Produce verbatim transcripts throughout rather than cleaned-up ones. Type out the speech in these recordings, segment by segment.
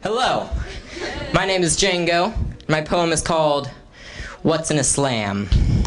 Hello, my name is Django. My poem is called What's in a Slam?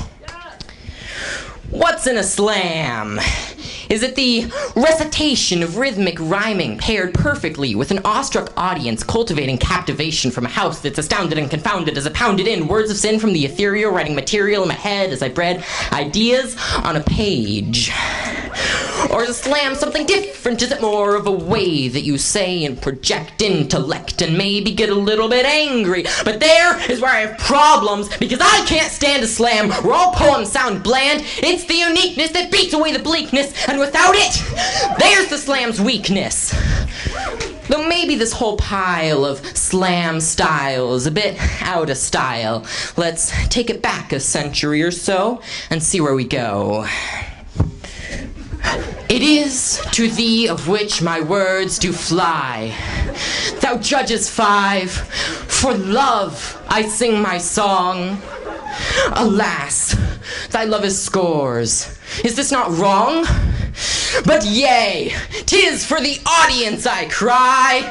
What's in a slam? Is it the recitation of rhythmic rhyming paired perfectly with an awestruck audience cultivating captivation from a house that's astounded and confounded as it pounded in words of sin from the ethereal writing material in my head as I bred ideas on a page? Or is a slam something different? Is it more of a way that you say and project intellect and maybe get a little bit angry? But there is where I have problems, because I can't stand a slam where all poems sound bland. It's the uniqueness that beats away the bleakness, and without it, there's the slam's weakness. Though maybe this whole pile of slam style is a bit out of style. Let's take it back a century or so and see where we go. It is to thee of which my words do fly, thou judges five, for love I sing my song. Alas, thy love is scores. Is this not wrong? But yea, 'tis for the audience I cry.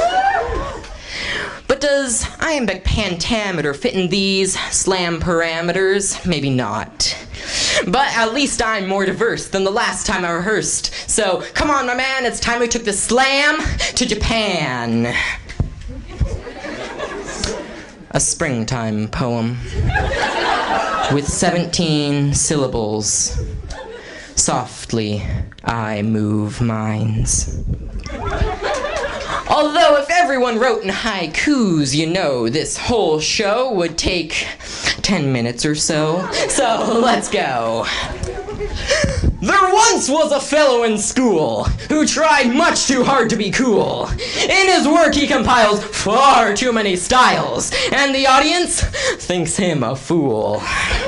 But does iambic pentameter fit in these slam parameters? Maybe not. But at least I'm more diverse than the last time I rehearsed. So, come on, my man, it's time we took the slam to Japan. A springtime poem with seventeen syllables. Softly I move minds. Although if everyone wrote in haikus, you know, this whole show would take ten minutes or so. So let's go. There once was a fellow in school who tried much too hard to be cool. In his work he compiles far too many styles, and the audience thinks him a fool.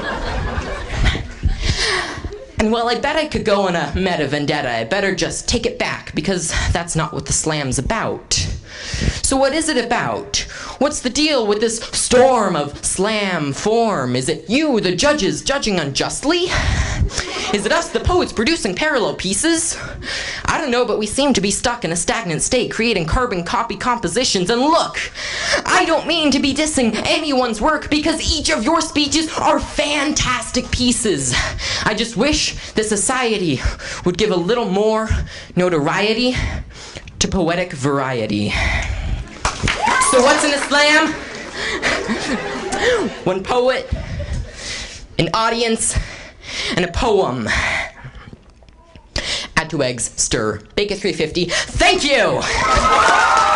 And well, I bet I could go on a meta vendetta. I better just take it back, because that's not what the slam's about. So what is it about? What's the deal with this storm of slam form? Is it you, the judges, judging unjustly? Is it us, the poets, producing parallel pieces? I don't know, but we seem to be stuck in a stagnant state, creating carbon copy compositions. And look, I don't mean to be dissing anyone's work, because each of your speeches are fantastic pieces. I just wish the society would give a little more notoriety to poetic variety. So what's in a slam? One poet, an audience, and a poem. Add two eggs, stir, bake at three fifty. Thank you!